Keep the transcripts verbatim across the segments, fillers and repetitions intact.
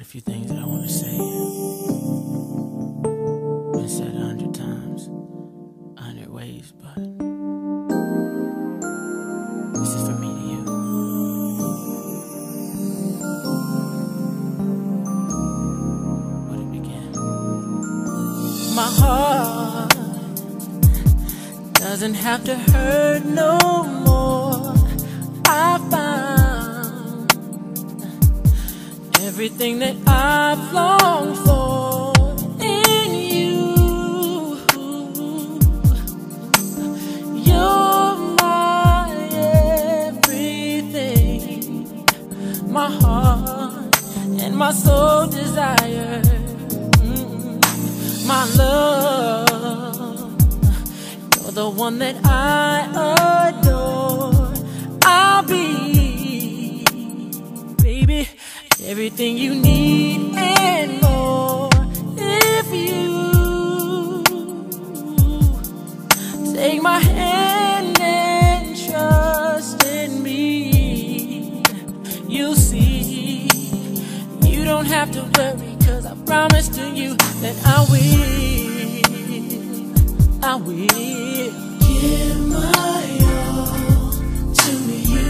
a few things that I want to say. Been said a hundred times, a hundred ways, but this is for me to you. Where to begin? My heart doesn't have to hurt no more. I found everything that I've longed for in you. You're my everything, my heart and my soul desire. Mm-mm. My love, you're the one that I adore. I'll be, baby, everything you need and more. If you take my hand and trust in me, you'll see. You don't have to worry, 'cause I promise to you that I will, I will give my all to you.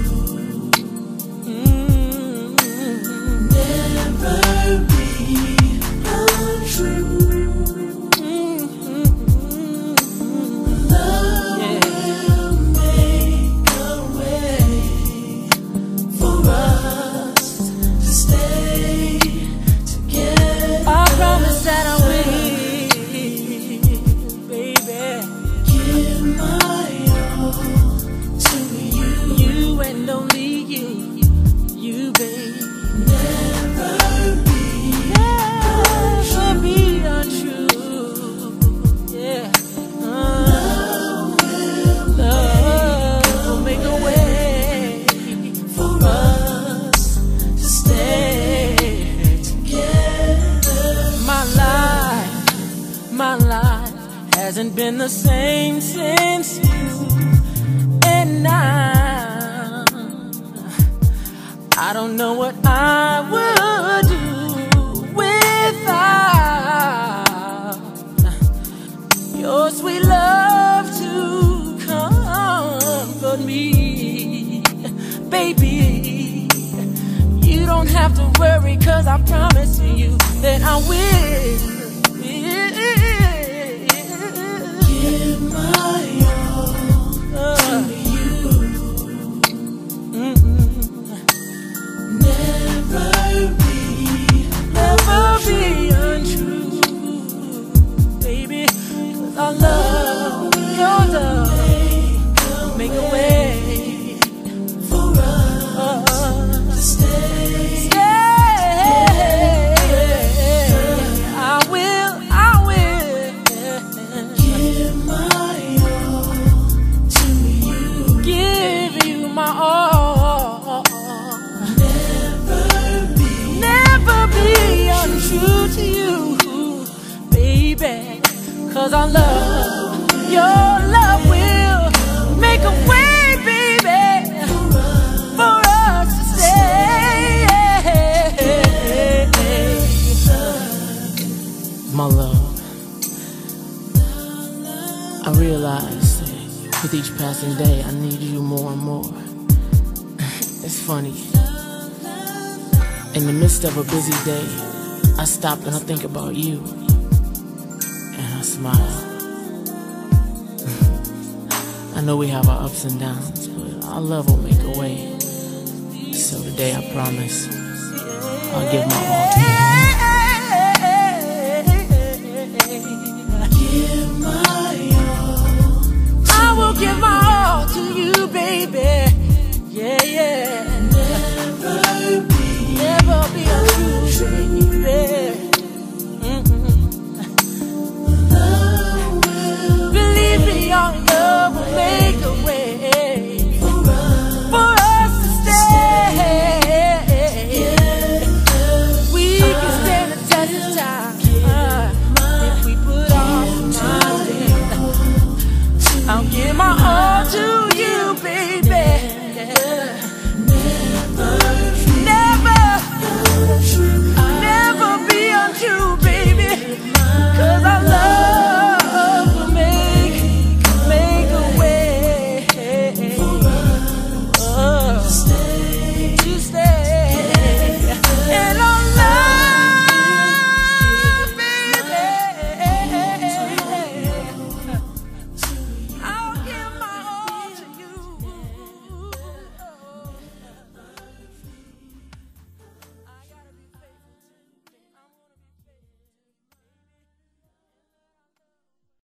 My life hasn't been the same since you, and now I don't know what I would do without your sweet love to comfort me. Baby, you don't have to worry, 'cause I promise you that I will give my all to you. Mm-mm. Never be, never be untrue, baby, 'cause I love your love. Make a way for us to stay. True to you, baby, 'cause I love your love will make a way, baby, for us to stay. My love, I realize that with each passing day I need you more and more. It's funny, in the midst of a busy day I stop and I think about you, and I smile. I know we have our ups and downs, but our love will make a way. So today I promise I'll give my all to you.